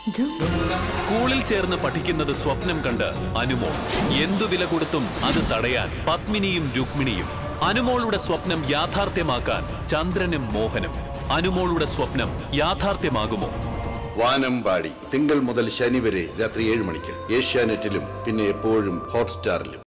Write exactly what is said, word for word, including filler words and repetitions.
സ്കൂളിൽ ചേർന്ന് പഠിക്കുന്നത് സ്വപ്നം കണ്ട് അനുമോൾ എന്തു വില കൊടുത്തും അത് തടയാൻ പത്മിനിയും രുക്മിണിയും. അനുമോളുടെ സ്വപ്നം യാഥാർത്ഥ്യമാക്കാൻ ചന്ദ്രനും മോഹനും. അനുമോളുടെ സ്വപ്നം യാഥാർത്ഥ്യമാകുമോ? വാനമ്പാടി തിങ്കൾ മുതൽ ശനി വരെ രാത്രി ഏഴ് മണിക്ക് ഏഷ്യാനെറ്റിലും പിന്നെ എപ്പോഴും ഹോട്ട്സ്റ്റാറിലും.